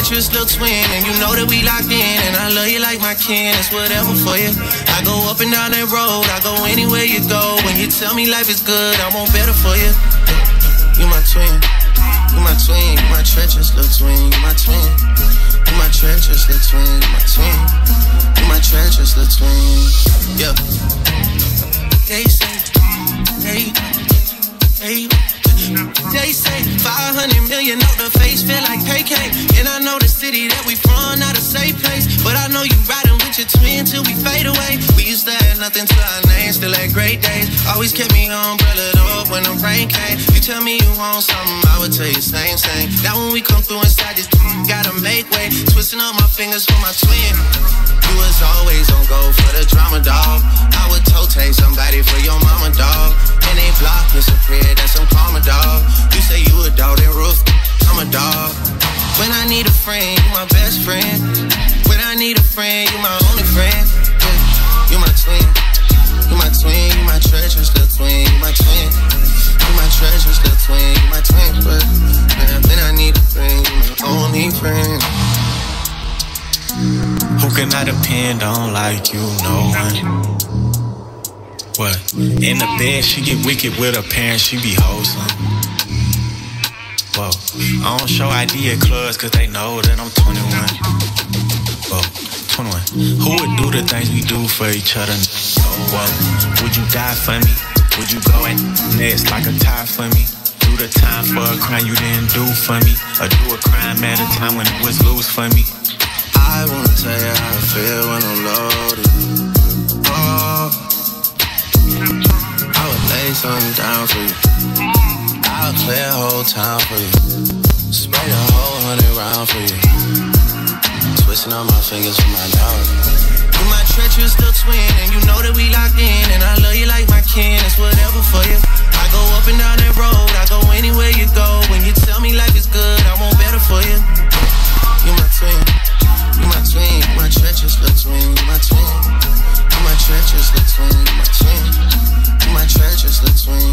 treacherous little twin, and you know that we locked in, and I love you like my kin. It's whatever for you. I go up and down that road, I go anywhere you go. When you tell me life is good, I want better for you. You my twin, you my twin, you my treacherous little twin, you my twin. You my treacherous little twin, you my twin. You my treacherous little twin. Yeah. They say, hey, hey. They say 500 million on the face, feel like KK. And I know the city that we from, not a safe place. But I know you riding with your twin till we fade away. We used to have nothing to our name, still had great days. Always kept me umbrellaed up when the rain came. You tell me you want something, I would tell you same. Now when we come through inside this, gotta make way. Twisting up my fingers for my twin. You was always on go for the drama, dog. I would toe-take somebody for your mama, dog. And they block me, so prayer, that's some karma, dog. You say you a dog, then roof, I'm a dog. When I need a friend, you my best friend. When I need a friend, you my only friend. Yeah. You my twin, you my twin, you my treacherous little twin, you my twin. You my treacherous little twin, you my twin. But man, when I need a friend, you my only friend. Who can I depend on like you, no one? What? In the bed, she get wicked with her parents, she be wholesome. Whoa, I don't show ID at clubs cause they know that I'm 21. Whoa, 21. Who would do the things we do for each other? Whoa, would you die for me? Would you go and next like a tie for me? Do the time for a crime you didn't do for me? Or do a crime at a time when it was loose for me? I wanna tell you how I feel when I'm loaded. Oh, I would lay something down for you. I'll clear a whole town for you. Spray the whole 100 round for you. Twisting on my fingers for my dog. You my treacherous little twin, and you know that we locked in, and I love you like my kin. It's whatever for you. I go up and down that road, I go anywhere you go. When you tell me life is good, I want better for you. You my twin. You my twin, you my treacherous little twin, you my twin. You my treacherous little twin, you my twin. You my treacherous little twin.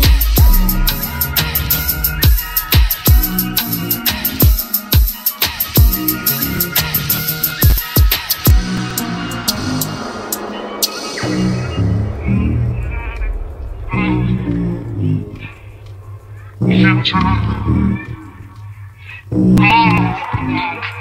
Never